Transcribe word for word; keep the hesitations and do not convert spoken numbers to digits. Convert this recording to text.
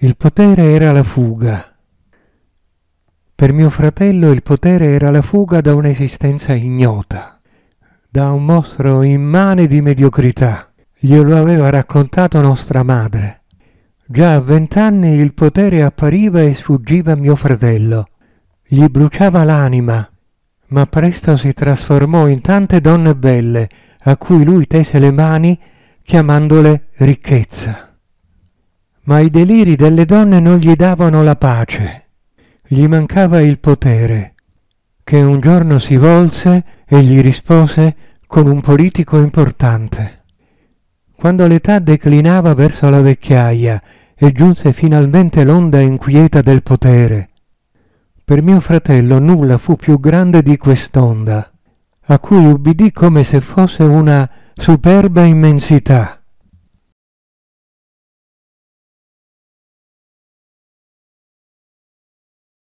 Il potere era la fuga. Per mio fratello il potere era la fuga da un'esistenza ignota, da un mostro immane di mediocrità. Glielo aveva raccontato nostra madre. Già a vent'anni il potere appariva e sfuggiva a mio fratello. Gli bruciava l'anima, ma presto si trasformò in tante donne belle a cui lui tese le mani chiamandole ricchezza. Ma i deliri delle donne non gli davano la pace. Gli mancava il potere, che un giorno si volse e gli rispose con un politico importante. Quando l'età declinava verso la vecchiaia e giunse finalmente l'onda inquieta del potere, per mio fratello nulla fu più grande di quest'onda, a cui ubbidì come se fosse una superba immensità.